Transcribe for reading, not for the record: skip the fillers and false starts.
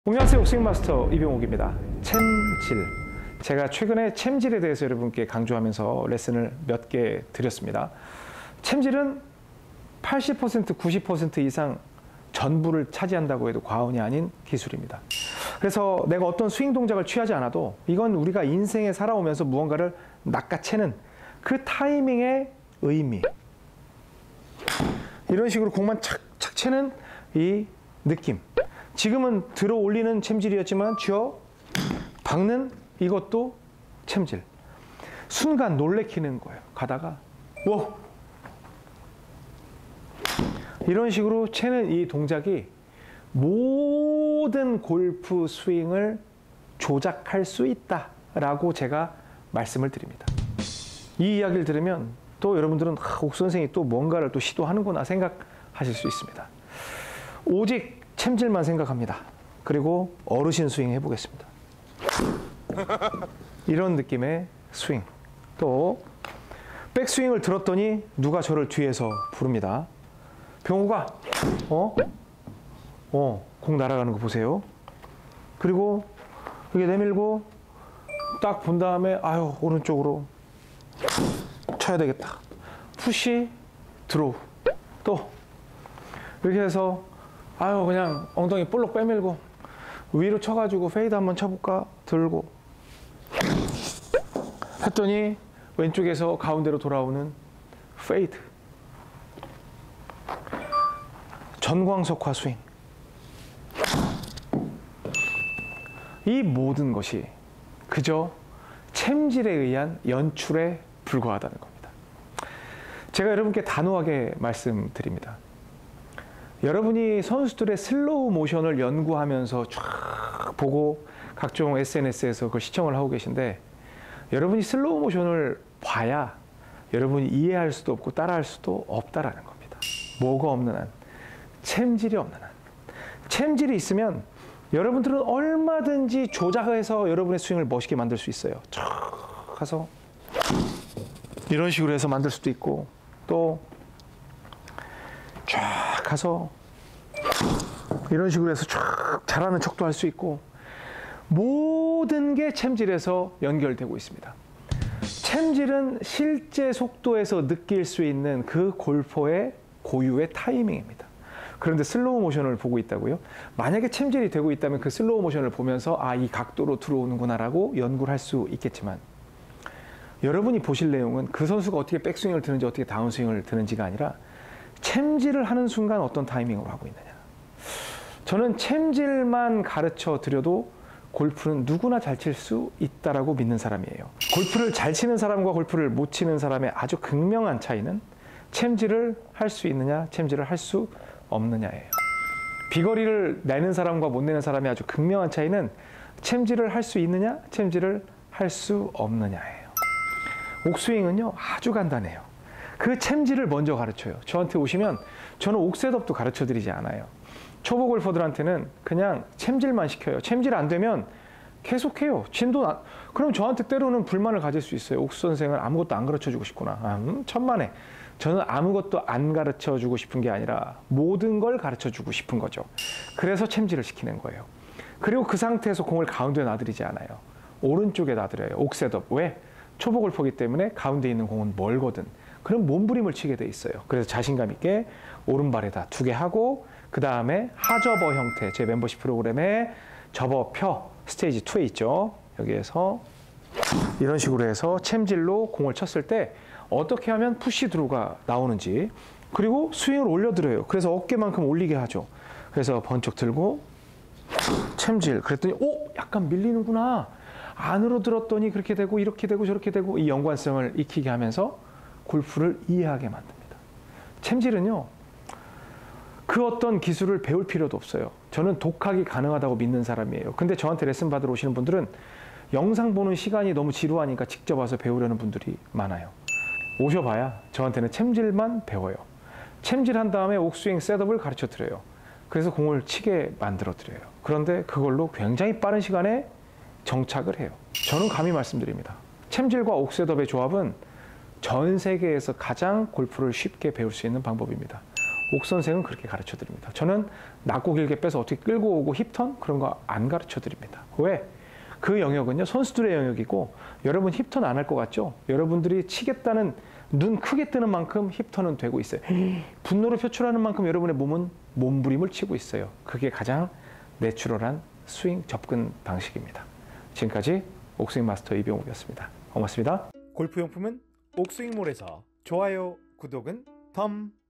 안녕하세요. 스윙마스터 이병옥입니다. 챔질. 제가 최근에 챔질에 대해서 여러분께 강조하면서 레슨을 몇 개 드렸습니다. 챔질은 80%, 90% 이상 전부를 차지한다고 해도 과언이 아닌 기술입니다. 그래서 내가 어떤 스윙 동작을 취하지 않아도 이건 우리가 인생에 살아오면서 무언가를 낚아채는 그 타이밍의 의미. 이런 식으로 공만 착착 채는 이 느낌. 지금은 들어 올리는 챔질이었지만 쥐어 박는 이것도 챔질. 순간 놀래키는 거예요. 가다가 워! 이런 식으로 채는 이 동작이 모든 골프 스윙을 조작할 수 있다라고 제가 말씀을 드립니다. 이 이야기를 들으면 또 여러분들은 옥 선생이 또 뭔가를 또 시도하는구나 생각하실 수 있습니다. 오직 챔질만 생각합니다. 그리고 어르신 스윙 해보겠습니다. 이런 느낌의 스윙. 또 백스윙을 들었더니 누가 저를 뒤에서 부릅니다. 병호가 공 날아가는 거 보세요. 그리고 이렇게 내밀고 딱 본 다음에 아유 오른쪽으로 쳐야 되겠다. 푸시 드로우. 또 이렇게 해서 아유 그냥 엉덩이 볼록 빼밀고 위로 쳐가지고 페이드 한번 쳐볼까? 들고 했더니 왼쪽에서 가운데로 돌아오는 페이드. 전광석화 스윙. 이 모든 것이 그저 챔질에 의한 연출에 불과하다는 겁니다. 제가 여러분께 단호하게 말씀드립니다. 여러분이 선수들의 슬로우 모션을 연구하면서 쫙 보고 각종 SNS에서 그걸 시청을 하고 계신데 여러분이 슬로우 모션을 봐야 여러분이 이해할 수도 없고 따라할 수도 없다라는 겁니다. 뭐가 없는 한, 챔질이 없는 한. 챔질이 있으면 여러분들은 얼마든지 조작해서 여러분의 스윙을 멋있게 만들 수 있어요. 쫙 가서 이런 식으로 해서 만들 수도 있고 또 쫙 가서 이런 식으로 해서 쫙 잘하는 척도 할 수 있고 모든 게 챔질에서 연결되고 있습니다. 챔질은 실제 속도에서 느낄 수 있는 그 골퍼의 고유의 타이밍입니다. 그런데 슬로우 모션을 보고 있다고요? 만약에 챔질이 되고 있다면 그 슬로우 모션을 보면서 아, 이 각도로 들어오는구나 라고 연구를 할 수 있겠지만 여러분이 보실 내용은 그 선수가 어떻게 백스윙을 드는지 어떻게 다운스윙을 드는지가 아니라 챔질을 하는 순간 어떤 타이밍으로 하고 있느냐. 저는 챔질만 가르쳐 드려도 골프는 누구나 잘 칠 수 있다라고 믿는 사람이에요. 골프를 잘 치는 사람과 골프를 못 치는 사람의 아주 극명한 차이는 챔질을 할 수 있느냐, 챔질을 할 수 없느냐예요. 비거리를 내는 사람과 못 내는 사람의 아주 극명한 차이는 챔질을 할 수 있느냐, 챔질을 할 수 없느냐예요. 옥스윙은요, 아주 간단해요. 그 챔질을 먼저 가르쳐요. 저한테 오시면 저는 옥셋업도 가르쳐 드리지 않아요. 초보 골퍼들한테는 그냥 챔질만 시켜요. 챔질 안 되면 계속해요. 그럼 저한테 때로는 불만을 가질 수 있어요. 옥수 선생은 아무것도 안 가르쳐 주고 싶구나. 천만에. 저는 아무것도 안 가르쳐 주고 싶은 게 아니라 모든 걸 가르쳐 주고 싶은 거죠. 그래서 챔질을 시키는 거예요. 그리고 그 상태에서 공을 가운데 놔드리지 않아요. 오른쪽에 놔드려요. 옥셋업. 왜? 초보 골퍼이기 때문에 가운데 있는 공은 멀거든. 그럼 몸부림을 치게 돼 있어요. 그래서 자신감 있게 오른발에다 2개 하고 그 다음에 하저버 형태, 제 멤버십 프로그램에 접어 펴 스테이지 2에 있죠. 여기에서 이런 식으로 해서 챔질로 공을 쳤을 때 어떻게 하면 푸시 드로우가 나오는지 그리고 스윙을 올려드려요. 그래서 어깨만큼 올리게 하죠. 그래서 번쩍 들고 챔질 그랬더니 약간 밀리는구나. 안으로 들었더니 그렇게 되고 이렇게 되고 저렇게 되고 이 연관성을 익히게 하면서 골프를 이해하게 만듭니다. 챔질은요. 그 어떤 기술을 배울 필요도 없어요. 저는 독학이 가능하다고 믿는 사람이에요. 근데 저한테 레슨 받으러 오시는 분들은 영상 보는 시간이 너무 지루하니까 직접 와서 배우려는 분들이 많아요. 오셔봐야 저한테는 챔질만 배워요. 챔질한 다음에 옥스윙 셋업을 가르쳐 드려요. 그래서 공을 치게 만들어 드려요. 그런데 그걸로 굉장히 빠른 시간에 정착을 해요. 저는 감히 말씀드립니다. 챔질과 옥셋업의 조합은 전 세계에서 가장 골프를 쉽게 배울 수 있는 방법입니다. 옥 선생은 그렇게 가르쳐 드립니다. 저는 낮고 길게 빼서 어떻게 끌고 오고 힙턴 그런 거 안 가르쳐 드립니다. 왜? 그 영역은요 선수들의 영역이고 여러분 힙턴 안 할 것 같죠? 여러분들이 치겠다는 눈 크게 뜨는 만큼 힙턴은 되고 있어요. 분노를 표출하는 만큼 여러분의 몸은 몸부림을 치고 있어요. 그게 가장 내추럴한 스윙 접근 방식입니다. 지금까지 옥스윙 마스터 이병욱이었습니다. 고맙습니다. 골프용품은 옥스윙몰에서 좋아요, 구독은 덤